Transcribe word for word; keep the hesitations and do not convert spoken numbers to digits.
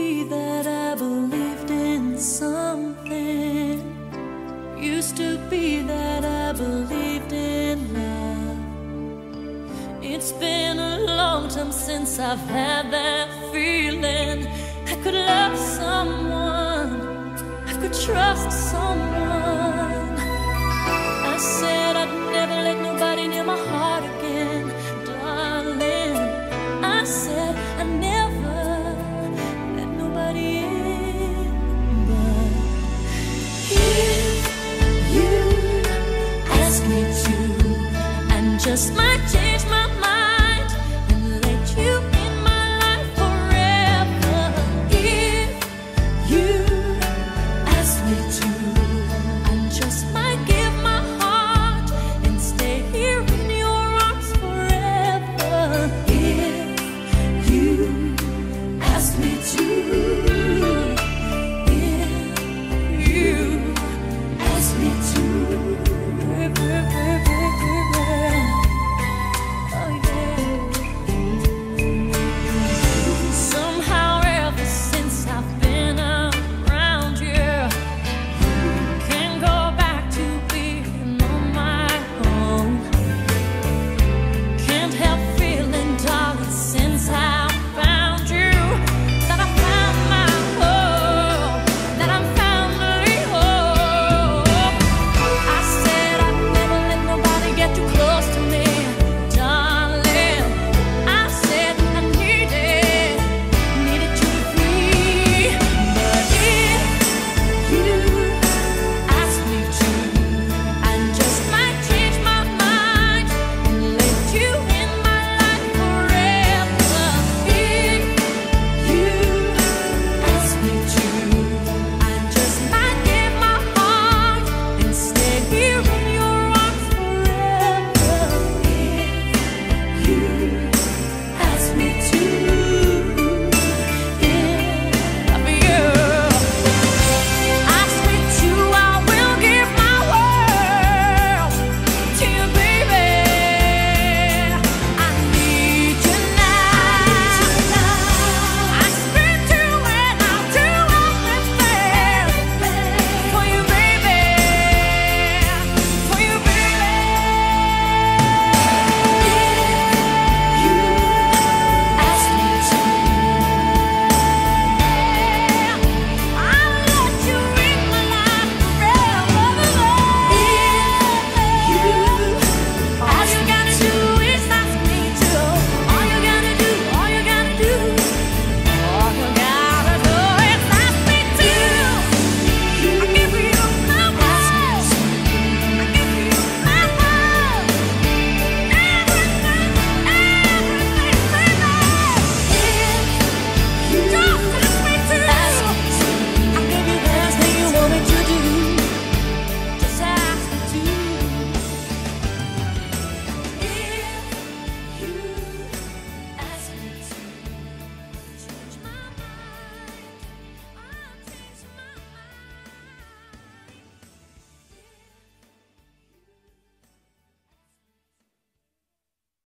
be that I believed in something. Used to be that I believed in love. It's been a long time since I've had that feeling. I could love someone, I could trust someone. I said I'd never let nobody near my heart again, darling. I said I'd never let nobody in. But if you ask me to, and just might change my mind and let you in my life forever. If you ask me to, and just might give my heart and stay here in your arms forever. If you ask me to,